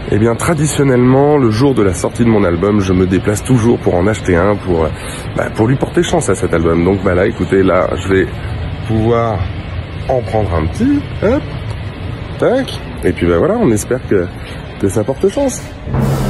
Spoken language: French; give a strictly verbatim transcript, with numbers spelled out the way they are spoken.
Eh bien, traditionnellement, le jour de la sortie de mon album, je me déplace toujours pour en acheter un, pour, bah, pour lui porter chance à cet album. Donc, bah là, écoutez, là, je vais pouvoir en prendre un petit, hop, tac, et puis bah voilà, on espère que, que ça porte chance.